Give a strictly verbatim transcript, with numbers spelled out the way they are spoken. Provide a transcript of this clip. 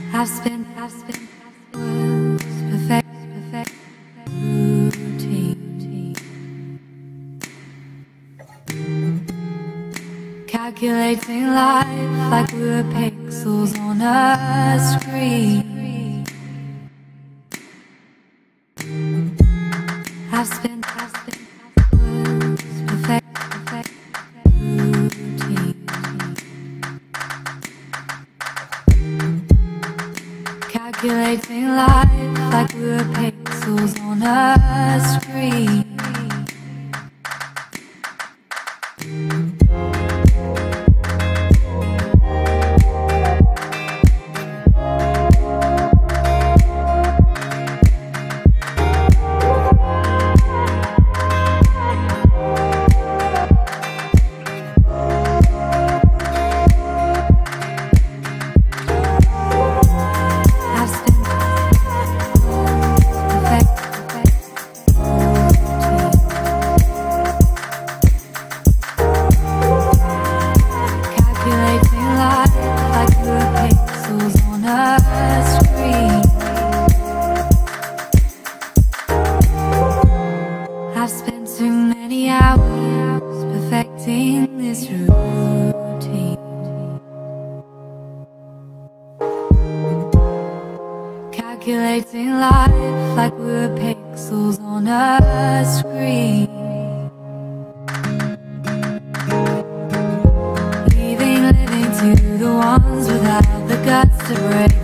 I've spent, I've spent worlds, perfect, perfect routine. Calculating life like we were pixels on a screen. I've spent, I've spent worlds, perfect, perfect routine. Calculating life like we were pixels on a screen. I've spent too many hours perfecting this routine. Calculating life like we were pixels on a screen. Leaving living to the ones without the guts to break.